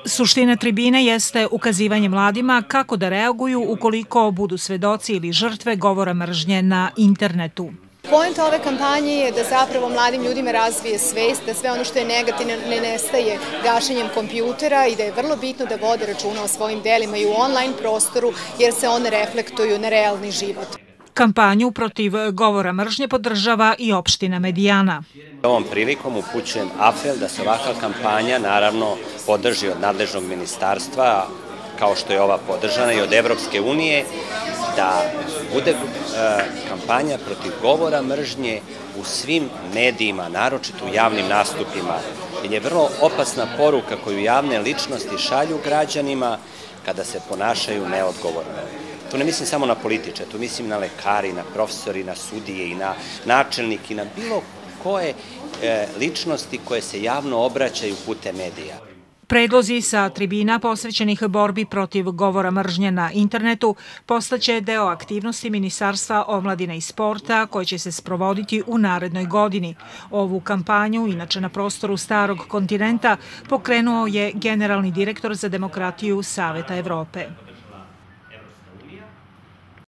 Suština tribine jeste ukazivanje mladima kako da reaguju ukoliko budu svedoci ili žrtve govora mržnje na internetu. Poenta ove kampanje je da zapravo mladim ljudima razvije svest, da sve ono što je negativno ne nestaje gašenjem kompjutera i da je vrlo bitno da vode računa o svojim delima i u online prostoru jer se one reflektuju na realni život. Kampanju protiv govora mržnje podržava i opština Medijana. Ovom prilikom upućujem apel da se ovakva kampanja naravno podrži od nadležnog ministarstva, kao što je ova podržana i od Evropske unije, da bude kampanja protiv govora mržnje u svim medijima, naročito u javnim nastupima, jer je vrlo opasna poruka koju javne ličnosti šalju građanima kada se ponašaju neodgovorno. Tu ne mislim samo na političare, tu mislim na lekari, na profesori, na sudije i na načelnike i na bilo koje ličnosti koje se javno obraćaju putem medija. Predlozi sa tribina posvećenih borbi protiv govora mržnje na internetu postaće deo aktivnosti Ministarstva omladine i sporta koje će se sprovoditi u narednoj godini. Ovu kampanju, inače na prostoru Starog kontinenta, pokrenuo je generalni direktor za demokratiju Saveta Evrope.